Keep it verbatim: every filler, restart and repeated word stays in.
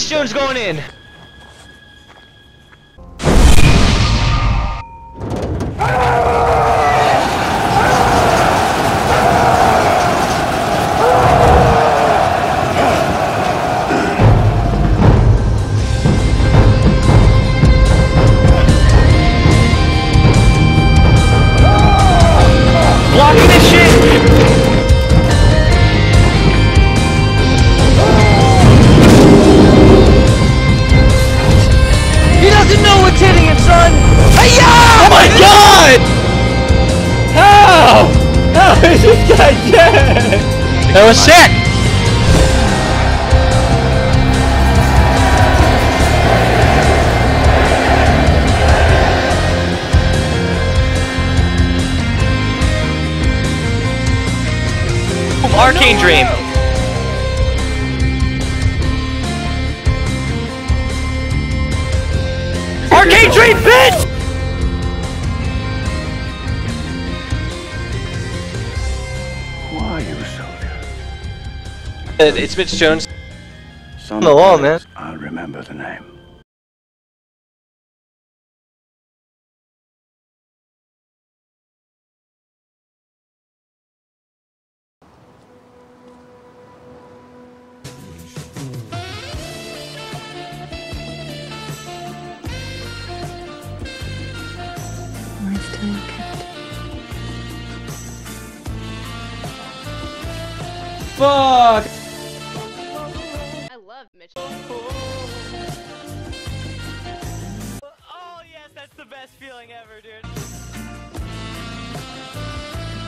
Mitch Jones going in. Blocking this shit! He doesn't know what's hitting him, son! Hey-ya! Oh my god! How? How is this guy dead? That was sick! Arcane Dream. Arcane Dream, bitch! Who are you, soldier? Uh, it's Mitch Jones. Son On the wall, man. I'll remember the name. Fuck! I love Mitch. Oh yes, that's the best feeling ever, dude.